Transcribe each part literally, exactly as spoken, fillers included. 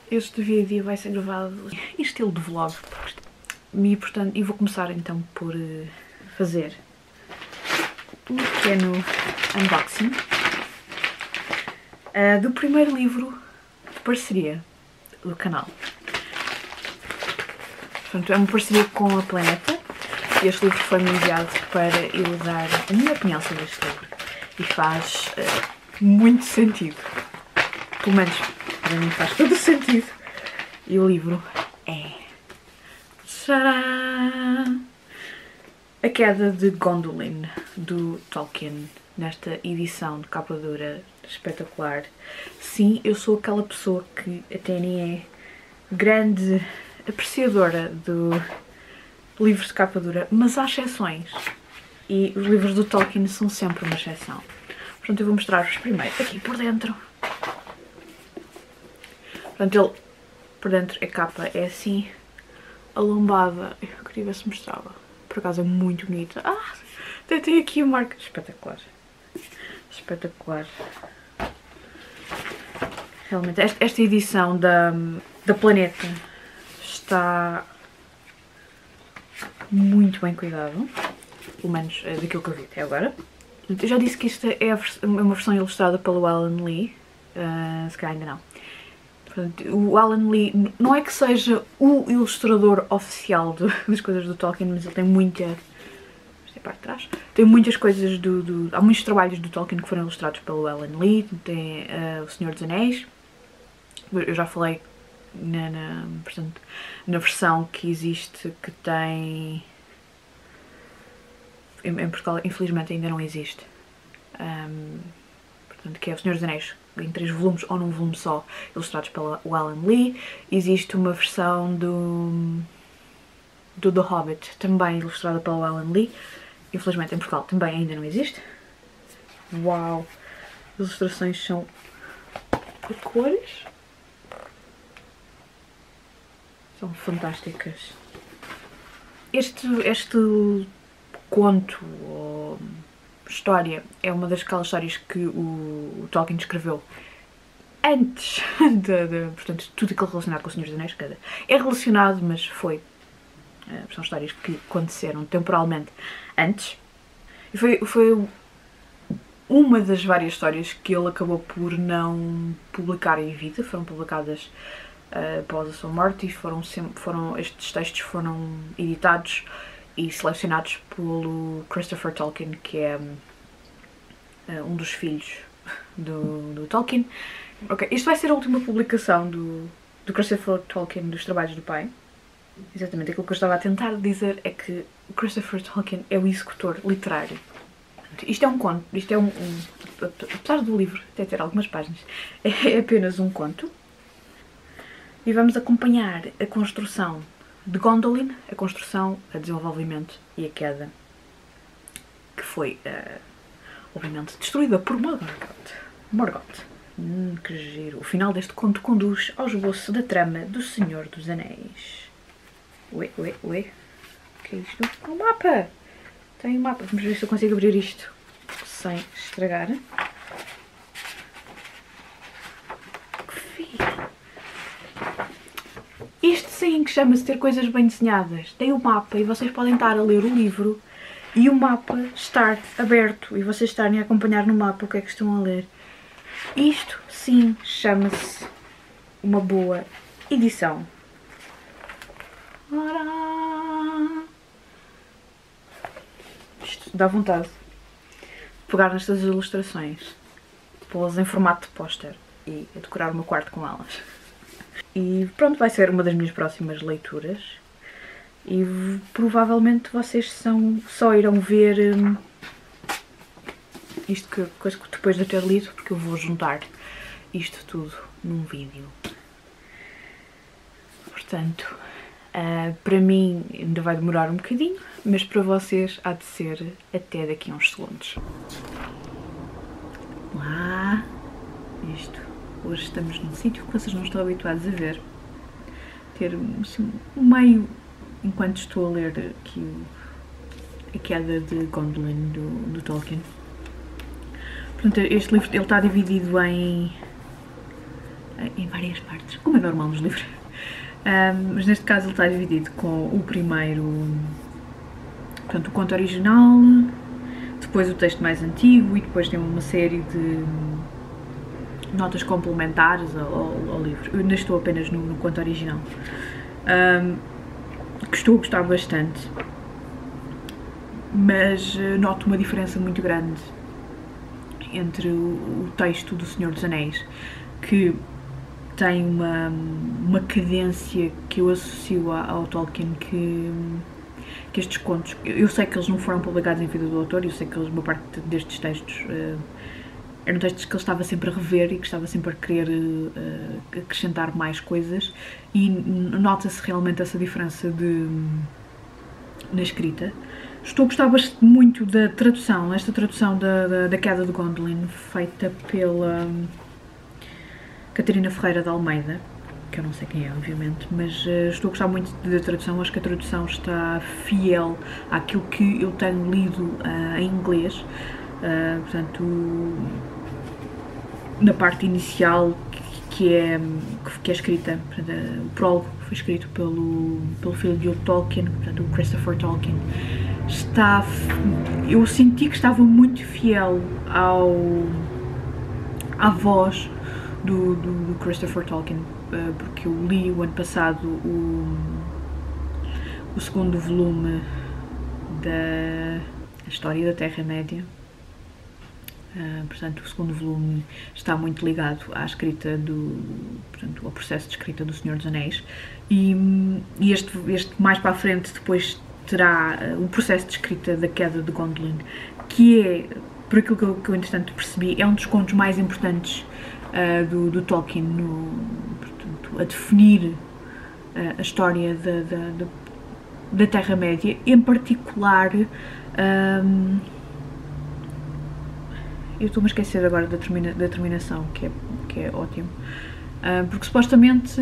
Este vídeo vai ser gravado em estilo de vlog. E, portanto, e vou começar então por uh, fazer um pequeno unboxing uh, do primeiro livro de parceria do canal. Portanto, é uma parceria com a Planeta. Este livro foi-me enviado para eu dar a minha opinião sobre este livro. E faz uh, muito sentido. Pelo menos para mim faz todo sentido. E o livro é... Tcharam! A Queda de Gondolin, do Tolkien, nesta edição de capa dura espetacular. Sim, eu sou aquela pessoa que até nem é grande apreciadora do livros de capa dura, mas há exceções. E os livros do Tolkien são sempre uma exceção. Portanto, eu vou mostrar-vos primeiro aqui por dentro. Portanto, ele, por dentro, a capa é assim, a lombada. Eu queria ver se mostrava. Por acaso é muito bonita. Ah, até tem aqui o marco. Espetacular. Espetacular. Realmente, esta, esta edição da, da Planeta está muito bem cuidado. Pelo menos daquilo que eu vi até agora. Eu já disse que esta é uma versão ilustrada pelo Alan Lee. Uh, se calhar ainda não. Portanto, o Alan Lee não é que seja o ilustrador oficial do, das coisas do Tolkien, mas ele tem muita... Esta é a parte de trás. Tem muitas coisas do, do... Há muitos trabalhos do Tolkien que foram ilustrados pelo Alan Lee. Tem uh, O Senhor dos Anéis. Eu já falei na, na, portanto, na versão que existe, que tem... Em, em Portugal, infelizmente, ainda não existe. Um, portanto, que é O Senhor dos Anéis, em três volumes ou num volume só, ilustrados pelo Alan Lee. Existe uma versão do, do The Hobbit, também ilustrada pelo Alan Lee. Infelizmente em Portugal também ainda não existe. Uau! As ilustrações são de cores. São fantásticas. Este, este conto ou história é uma das aquelas histórias que o, o Tolkien escreveu antes de, de portanto, tudo aquilo relacionado com o Senhor dos Anéis. É relacionado, mas foi uh, são histórias que aconteceram temporalmente antes. E foi, foi uma das várias histórias que ele acabou por não publicar em vida. Foram publicadas uh, após a sua morte e foram, sempre, foram, estes textos foram editados e selecionados pelo Christopher Tolkien, que é uh, um dos filhos do, do Tolkien. Ok, isto vai ser a última publicação do, do Christopher Tolkien dos trabalhos do pai. Exatamente, aquilo que eu estava a tentar dizer é que o Christopher Tolkien é o executor literário. Isto é um conto, isto é um, um apesar do livro até ter algumas páginas, é apenas um conto. E vamos acompanhar a construção de Gondolin, a construção, o desenvolvimento e a queda, que foi, uh, obviamente, destruída por Morgoth. Morgoth. Hum, que giro. O final deste conto conduz ao esboço da trama do Senhor dos Anéis. Ué, ué, ué. O que é isto? É um mapa! Tem um mapa. Vamos ver se eu consigo abrir isto sem estragar. Isto sim que chama-se ter coisas bem desenhadas. Tem o mapa e vocês podem estar a ler o livro e o mapa estar aberto e vocês estarem a acompanhar no mapa o que é que estão a ler. Isto sim chama-se uma boa edição. Isto dá vontade de pegar nestas ilustrações, pô-las em formato de póster e decorar o meu quarto com elas. E pronto, vai ser uma das minhas próximas leituras. E provavelmente vocês são, só irão ver hum, isto que, coisa que depois de eu ter lido, porque eu vou juntar isto tudo num vídeo. Portanto, uh, para mim ainda vai demorar um bocadinho, mas para vocês há de ser até daqui a uns segundos. Lá, isto. Hoje estamos num sítio que vocês não estão habituados a ver. Ter assim, um meio, enquanto estou a ler aqui o, a Queda de Gondolin do, do Tolkien. Portanto, este livro ele está dividido em, em várias partes, como é normal nos livros. Um, mas neste caso ele está dividido com o primeiro, portanto, o conto original, depois o texto mais antigo e depois tem uma série de notas complementares ao, ao, ao livro. Eu ainda estou apenas no, no conto original, um, que estou a gostar bastante, mas uh, noto uma diferença muito grande entre o, o texto do Senhor dos Anéis, que tem uma, uma cadência que eu associo ao Tolkien, que, que estes contos, eu sei que eles não foram publicados em vida do autor, eu sei que eles, uma parte destes textos uh, eram textos que ele estava sempre a rever e que estava sempre a querer uh, acrescentar mais coisas, e nota-se realmente essa diferença de, na escrita. Estou a gostar bastante muito da tradução, esta tradução da, da, da Queda de Gondolin, feita pela Catarina Ferreira de Almeida, que eu não sei quem é, obviamente, mas uh, estou a gostar muito da tradução. Acho que a tradução está fiel àquilo que eu tenho lido uh, em inglês, uh, portanto, na parte inicial, que, que, é, que é escrita, portanto, uh, o prólogo foi escrito pelo, pelo filho de Tolkien, portanto, o Christopher Tolkien, está, eu senti que estava muito fiel ao, à voz Do, do, do Christopher Tolkien, uh, porque eu li o ano passado o, o segundo volume da História da Terra-média, uh, portanto o segundo volume está muito ligado à escrita do, portanto, ao processo de escrita do Senhor dos Anéis, e, e este, este mais para a frente depois terá uh, o processo de escrita da Queda de Gondolin, que é, por aquilo que eu, que eu entretanto percebi, é um dos contos mais importantes Uh, do, do Tolkien, no, portanto, a definir uh, a história da, da, da, da Terra-média, em particular, um, eu estou-me a esquecer agora da, termina, da terminação, que é, que é ótimo, uh, porque supostamente,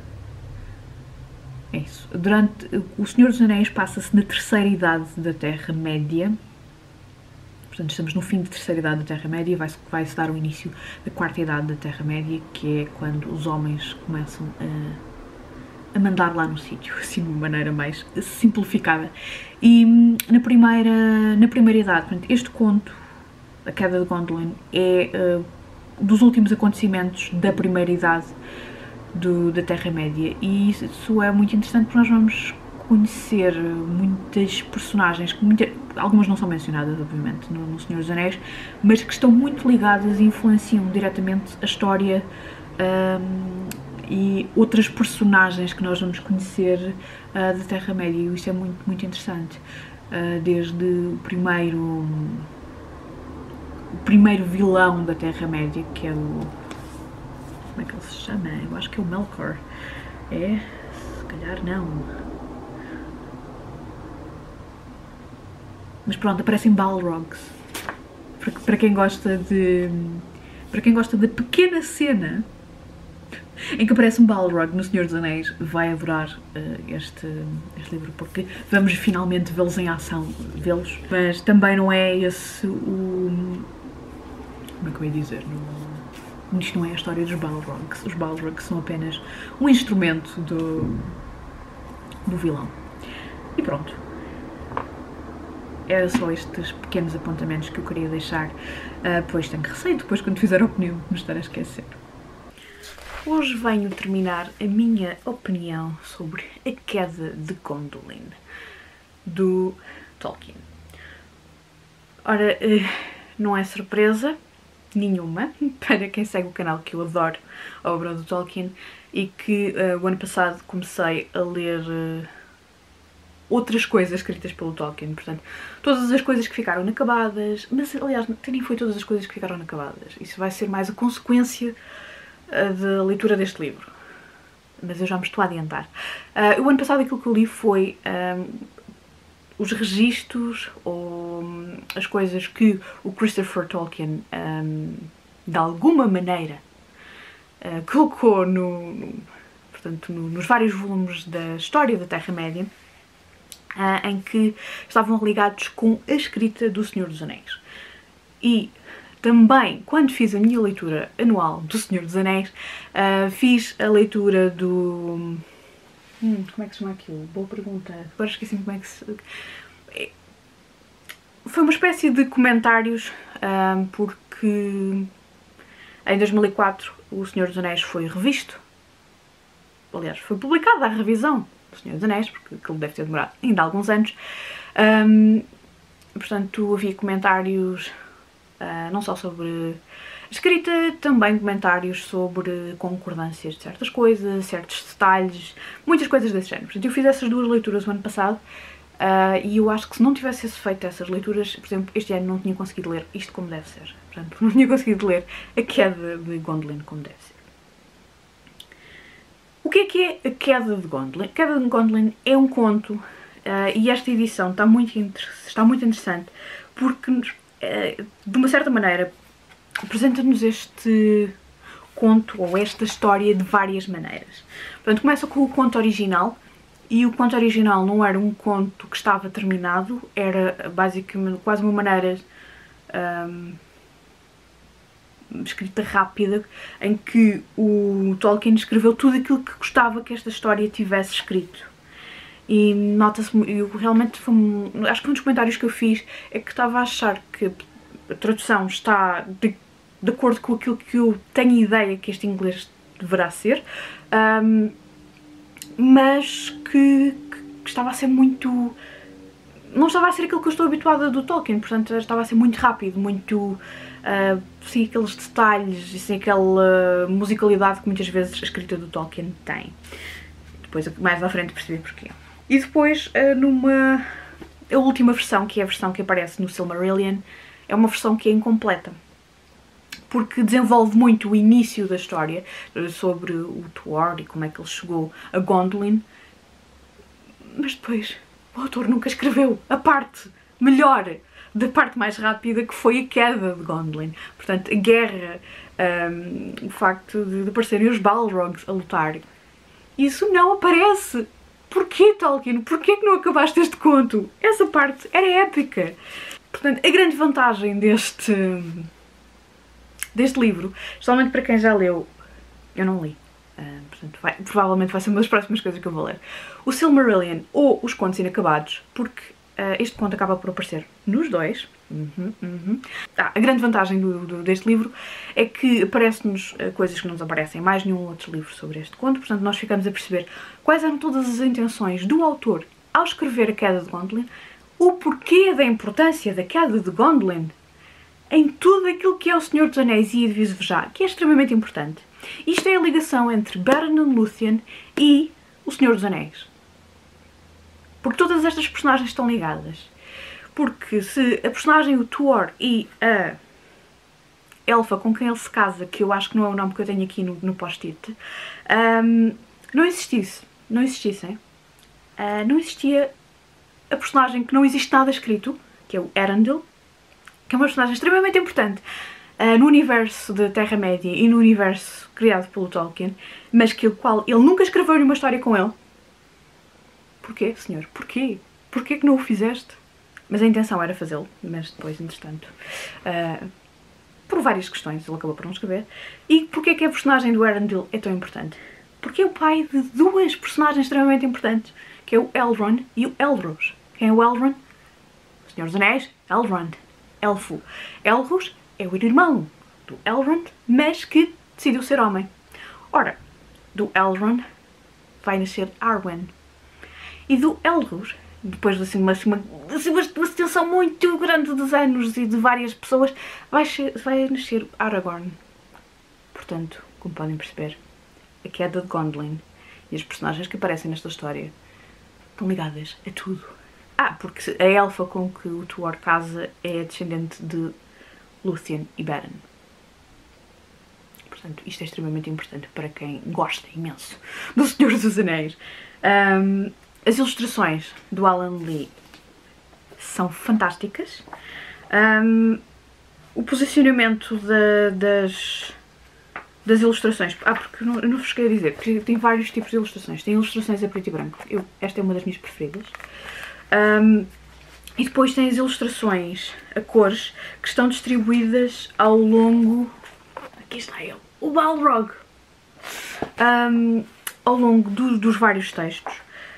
é isso, durante, o Senhor dos Anéis passa-se na terceira idade da Terra-média. Portanto, estamos no fim da terceira idade da Terra-média e vai-se vai dar o início da quarta idade da Terra-média, que é quando os homens começam a, a mandar lá no sítio, assim de uma maneira mais simplificada. E na primeira, na primeira idade, portanto, este conto, A Queda de Gondolin, é uh, dos últimos acontecimentos da primeira idade do, da Terra-média, e isso é muito interessante porque nós vamos conhecer muitas personagens, que muita, algumas não são mencionadas, obviamente, no, no Senhor dos Anéis, mas que estão muito ligadas e influenciam diretamente a história, um, e outras personagens que nós vamos conhecer uh, da Terra-média, e isso é muito, muito interessante. Uh, desde o primeiro, o primeiro vilão da Terra-média, que é o... como é que ele se chama? Eu acho que é o Melkor. É? Se calhar não. Mas pronto, aparecem Balrogs. Para quem gosta de... para quem gosta da pequena cena em que aparece um Balrog no Senhor dos Anéis, vai adorar uh, este, este livro, porque vamos finalmente vê-los em ação, vê-los. Mas também não é esse o... como é que eu ia dizer? Não, isto não é a história dos Balrogs. Os Balrogs são apenas um instrumento do, do vilão. E pronto. Era só estes pequenos apontamentos que eu queria deixar, uh, pois tenho receio depois, quando fizer a opinião, de me estar a esquecer. Hoje venho terminar a minha opinião sobre A Queda de Gondolin, do Tolkien. Ora, uh, não é surpresa nenhuma para quem segue o canal que eu adoro a obra do Tolkien, e que uh, o ano passado comecei a ler... Uh, outras coisas escritas pelo Tolkien, portanto, todas as coisas que ficaram inacabadas, mas aliás, nem foi todas as coisas que ficaram inacabadas, isso vai ser mais a consequência uh, da leitura deste livro, mas eu já me estou a adiantar. Uh, o ano passado aquilo que eu li foi um, os registros, ou um, as coisas que o Christopher Tolkien, um, de alguma maneira, uh, colocou no, no, portanto, no, nos vários volumes da história da Terra-média, Uh, em que estavam ligados com a escrita do Senhor dos Anéis. E também, quando fiz a minha leitura anual do Senhor dos Anéis, uh, fiz a leitura do... Hum, como é que se chama aquilo? Boa pergunta. Agora esqueci-me como é que se... Foi uma espécie de comentários, um, porque em dois mil e quatro o Senhor dos Anéis foi revisto. Aliás, foi publicada a revisão do Senhor dos Anéis, porque aquilo deve ter demorado ainda alguns anos. Um, portanto, havia comentários uh, não só sobre escrita, também comentários sobre concordâncias de certas coisas, certos detalhes, muitas coisas desse género. Portanto, eu fiz essas duas leituras o ano passado. Uh, e eu acho que se não tivesse feito essas leituras, por exemplo, este ano não tinha conseguido ler isto como deve ser. Portanto, não tinha conseguido ler A Queda de Gondolin como deve ser. O que é que é A Queda de Gondolin? A Queda de Gondolin é um conto, uh, e esta edição está muito, está muito interessante, porque, uh, de uma certa maneira, apresenta-nos este conto, ou esta história, de várias maneiras. Portanto, começa com o conto original. E o conto original não era um conto que estava terminado, era basicamente quase uma maneira um, escrita rápida, em que o Tolkien escreveu tudo aquilo que gostava que esta história tivesse escrito. E nota-se, eu realmente, foi, acho que um dos comentários que eu fiz é que estava a achar que a tradução está de, de acordo com aquilo que eu tenho ideia que este inglês deverá ser, um, mas que, que estava a ser muito... não estava a ser aquilo que eu estou habituada do Tolkien, portanto estava a ser muito rápido, muito... Uh, sem aqueles detalhes e sem aquela musicalidade que muitas vezes a escrita do Tolkien tem. Depois, mais à frente, percebi porquê. E depois, uh, numa... a última versão, que é a versão que aparece no Silmarillion, é uma versão que é incompleta, porque desenvolve muito o início da história, sobre o Tuor e como é que ele chegou a Gondolin, mas depois o autor nunca escreveu a parte melhor, da parte mais rápida, que foi a queda de Gondolin. Portanto, a guerra, um, o facto de aparecerem os Balrogs a lutar, isso não aparece. Porquê, Tolkien? Porquê que não acabaste este conto? Essa parte era épica. Portanto, a grande vantagem deste... deste livro, especialmente para quem já leu, eu não li, uh, portanto vai, provavelmente vai ser uma das próximas coisas que eu vou ler, o Silmarillion ou Os Contos Inacabados, porque uh, este conto acaba por aparecer nos dois. Uhum, uhum. Ah, a grande vantagem do, do, deste livro é que aparecem-nos uh, coisas que não nos aparecem em mais nenhum outro livro sobre este conto, portanto nós ficamos a perceber quais eram todas as intenções do autor ao escrever A Queda de Gondolin, o porquê da importância da Queda de Gondolin em tudo aquilo que é o Senhor dos Anéis e Edwige Verjá, que é extremamente importante. Isto é a ligação entre Beren and Lúthien e o Senhor dos Anéis. Porque todas estas personagens estão ligadas. Porque se a personagem, o Tuor, e a elfa com quem ele se casa, que eu acho que não é o nome que eu tenho aqui no, no post-it, um, não existisse, não existissem, uh, não existia a personagem que não existe nada escrito, que é o Erendil, que é uma personagem extremamente importante uh, no universo da Terra-média e no universo criado pelo Tolkien, mas que o qual ele nunca escreveu nenhuma história com ele. Porquê, senhor? Porquê? Porquê que não o fizeste? Mas a intenção era fazê-lo, mas depois, entretanto, uh, por várias questões, ele acabou por não escrever. E porquê que a personagem do Erendil é tão importante? Porque é o pai de duas personagens extremamente importantes, que é o Elrond e o Elros. Quem é o Elrond? O Senhor dos Anéis, Elrond. Elfo. Elros é o irmão do Elrond, mas que decidiu ser homem. Ora, do Elrond vai nascer Arwen. E do Elros, depois de assim, uma, uma, assim, uma, uma extensão muito grande dos anos e de várias pessoas, vai, ser, vai nascer Aragorn. Portanto, como podem perceber, a Queda de Gondolin e as personagens que aparecem nesta história estão ligadas a tudo. Ah, porque a elfa com que o Tuor casa é descendente de Lúthien e Beren. Portanto, isto é extremamente importante para quem gosta imenso do Senhor dos Anéis. Um, as ilustrações do Alan Lee são fantásticas. Um, o posicionamento de, das, das ilustrações... Ah, porque eu não, eu não vos queria dizer, porque tem vários tipos de ilustrações. Tem ilustrações a preto e branco. Eu, esta é uma das minhas preferidas. Um, E depois tem as ilustrações a cores que estão distribuídas ao longo... Aqui está ele, o Balrog! Um, ao longo do, dos vários textos.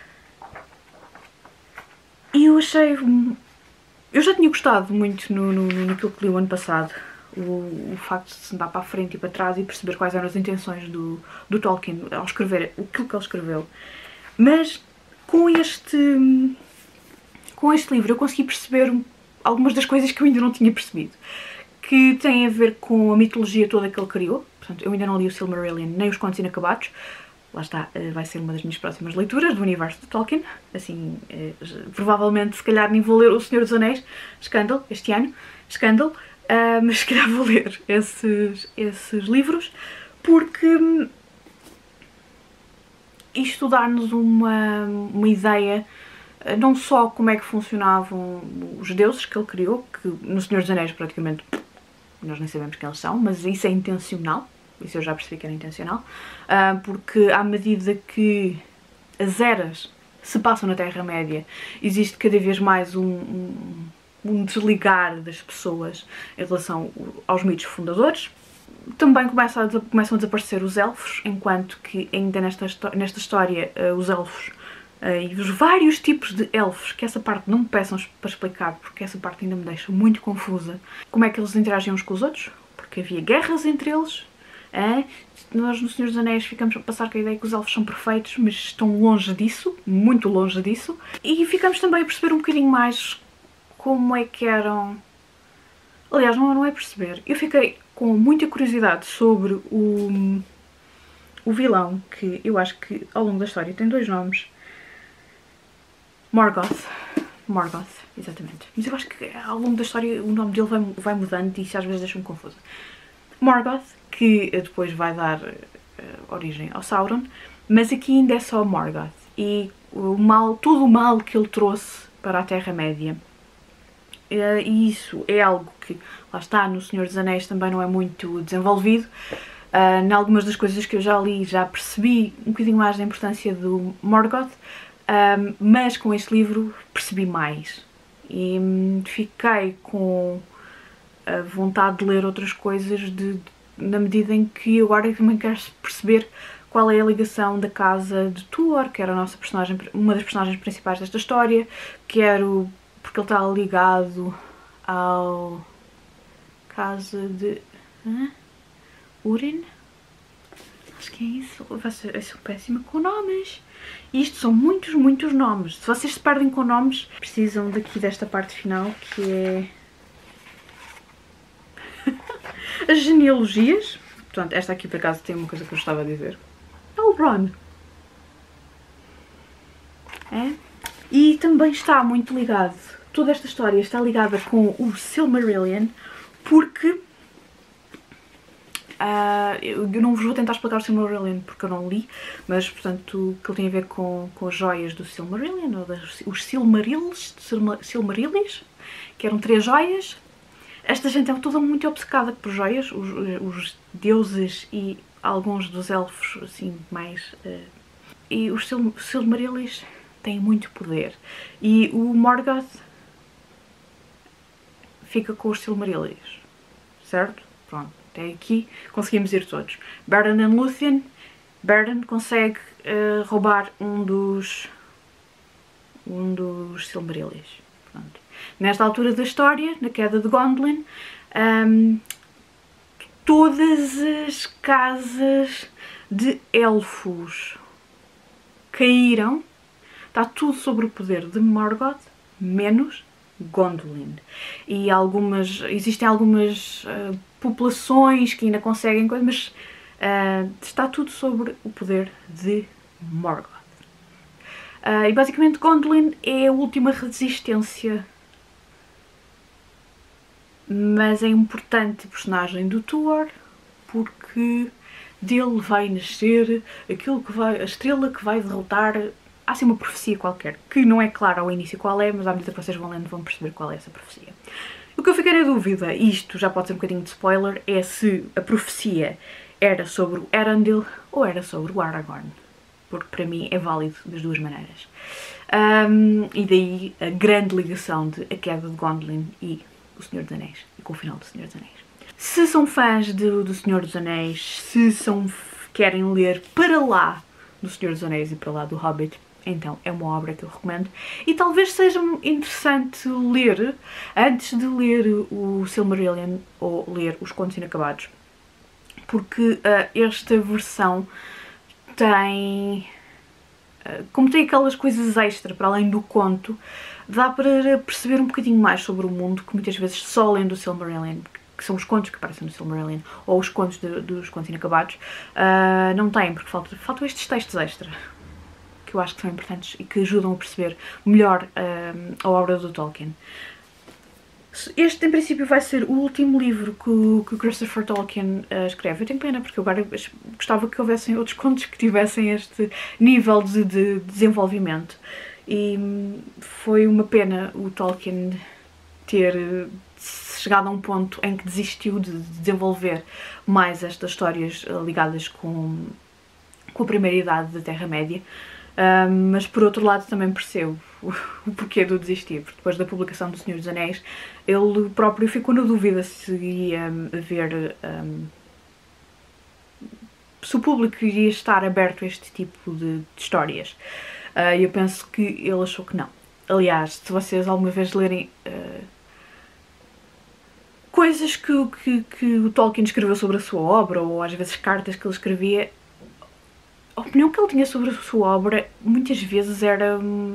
E eu achei... Eu já tinha gostado muito no, no, naquilo que li o ano passado. O, o facto de se andar para a frente e para trás e perceber quais eram as intenções do, do Tolkien ao escrever aquilo que ele escreveu. Mas com este... Com este livro eu consegui perceber algumas das coisas que eu ainda não tinha percebido, que têm a ver com a mitologia toda que ele criou. Portanto, eu ainda não li o Silmarillion nem os Contos Inacabados. Lá está, vai ser uma das minhas próximas leituras do universo de Tolkien. Assim, provavelmente, se calhar nem vou ler O Senhor dos Anéis, Scandal, este ano, Scandal, mas se calhar vou ler esses, esses livros, porque isto dá-nos uma, uma ideia não só como é que funcionavam os deuses que ele criou, que no Senhor dos Anéis praticamente nós nem sabemos quem eles são, mas isso é intencional, isso eu já percebi que era intencional, porque à medida que as eras se passam na Terra-média, existe cada vez mais um, um, um desligar das pessoas em relação aos mitos fundadores. Também começam a, começam a desaparecer os elfos, enquanto que ainda nesta, nesta história os elfos Uh, e os vários tipos de elfos, que essa parte não me peçam para explicar, porque essa parte ainda me deixa muito confusa. Como é que eles interagiam uns com os outros? Porque havia guerras entre eles. Uh, nós no Senhor dos Anéis ficamos a passar com a ideia que os elfos são perfeitos, mas estão longe disso, muito longe disso. E ficamos também a perceber um bocadinho mais como é que eram... Aliás, não, não é perceber. Eu fiquei com muita curiosidade sobre o, o vilão, que eu acho que ao longo da história tem dois nomes. Morgoth. Morgoth, exatamente. Mas eu acho que ao longo da história o nome dele vai, vai mudando e isso às vezes deixa-me confusa. Morgoth, que depois vai dar uh, origem ao Sauron, mas aqui ainda é só Morgoth. E o mal, todo o mal que ele trouxe para a Terra-média. Uh, e isso é algo que, lá está, no Senhor dos Anéis também não é muito desenvolvido. Uh, em algumas das coisas que eu já li já percebi um bocadinho mais da importância do Morgoth. Um, mas com este livro percebi mais e hum, fiquei com a vontade de ler outras coisas de, de, na medida em que agora também quero perceber qual é a ligação da casa de Tuor, que era a nossa personagem, uma das personagens principais desta história, quero porque ele está ligado ao casa de hã? Urin? Acho que é isso. Eu sou péssima com nomes. Isto são muitos, muitos nomes. Se vocês se perdem com nomes, precisam daqui desta parte final, que é as genealogias. Portanto, esta aqui por acaso tem uma coisa que eu estava a dizer. É o Ron. É? E também está muito ligado, toda esta história está ligada com o Silmarillion, porque Uh, eu não vos vou tentar explicar o Silmarillion porque eu não li, mas portanto que ele tem a ver com, com as joias do Silmarillion, ou das, os Silmarils, Silmarillis, que eram três joias. Esta gente é toda muito obcecada por joias, os, os deuses e alguns dos elfos assim mais... Uh, e os Sil Silmarillis têm muito poder. E o Morgoth fica com os Silmarillis, certo? Pronto. Até aqui conseguimos ir todos. Beren e Lúthien. Beren consegue uh, roubar um dos um dos Silmarillis. Pronto. Nesta altura da história, na queda de Gondolin, um, todas as casas de elfos caíram. Está tudo sobre o poder de Morgoth, menos Gondolin. E algumas, existem algumas uh, populações que ainda conseguem coisas, mas uh, está tudo sobre o poder de Morgoth. Uh, e basicamente Gondolin é a última resistência, mas é importante a personagem do Tuor, porque dele vai nascer aquilo que vai, a estrela que vai derrotar. Há assim uma profecia qualquer, que não é claro ao início qual é, mas à medida que vocês vão lendo vão perceber qual é essa profecia. O que eu fiquei na dúvida, e isto já pode ser um bocadinho de spoiler, é se a profecia era sobre o Eärendil ou era sobre o Aragorn. porque para mim é válido das duas maneiras. Um, e daí a grande ligação de A Queda de Gondolin e O Senhor dos Anéis, e com o final do Senhor dos Anéis. Se são fãs do, do Senhor dos Anéis, se são, querem ler para lá do Senhor dos Anéis e para lá do Hobbit, então é uma obra que eu recomendo. E talvez seja interessante ler, antes de ler o Silmarillion ou ler Os Contos Inacabados, porque uh, esta versão tem... Uh, como tem aquelas coisas extra para além do conto, dá para perceber um bocadinho mais sobre o mundo que muitas vezes só lendo o Silmarillion, que são os contos que aparecem no Silmarillion, ou os contos de, dos Contos Inacabados, uh, não têm, porque faltam, faltam estes textos extra, que eu acho que são importantes e que ajudam a perceber melhor uh, a obra do Tolkien. Este, em princípio, vai ser o último livro que o, que o Christopher Tolkien uh, escreve. Eu tenho pena, porque eu agora gostava que houvessem outros contos que tivessem este nível de, de desenvolvimento. E foi uma pena o Tolkien ter chegado a um ponto em que desistiu de desenvolver mais estas histórias ligadas com, com a primeira idade da Terra-média. Um, mas por outro lado também percebo o, o porquê do desistir, porque depois da publicação do Senhor dos Anéis ele próprio ficou na dúvida se iria haver, um, se o público iria estar aberto a este tipo de, de histórias. E uh, eu penso que ele achou que não. Aliás, se vocês alguma vez lerem uh, coisas que, que, que o Tolkien escreveu sobre a sua obra, ou às vezes cartas que ele escrevia, a opinião que ele tinha sobre a sua obra muitas vezes era...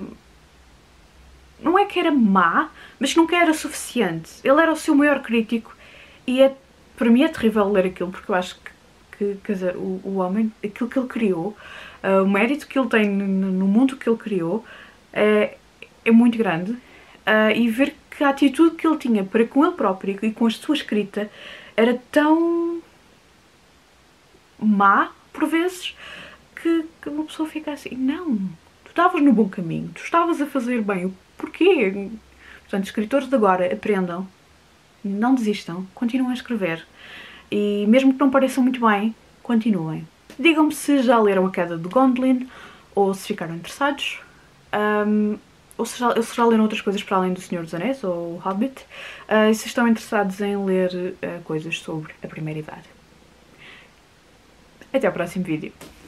não é que era má, mas nunca era suficiente. Ele era o seu maior crítico e é, para mim é terrível ler aquilo, porque eu acho que, que quer dizer, o, o homem, aquilo que ele criou, uh, o mérito que ele tem no, no mundo que ele criou é, é muito grande. Uh, e ver que a atitude que ele tinha para com ele próprio e com a sua escrita era tão má, por vezes, Que, que uma pessoa fica assim, não, tu estavas no bom caminho, tu estavas a fazer bem, porquê? Portanto, escritores de agora aprendam, não desistam, continuem a escrever e mesmo que não pareçam muito bem, continuem. Digam-me se já leram A Queda de Gondolin ou se ficaram interessados, um, ou se já, se já leram outras coisas para além do Senhor dos Anéis ou o Hobbit, uh, e se estão interessados em ler uh, coisas sobre a Primeira Idade. Até ao próximo vídeo.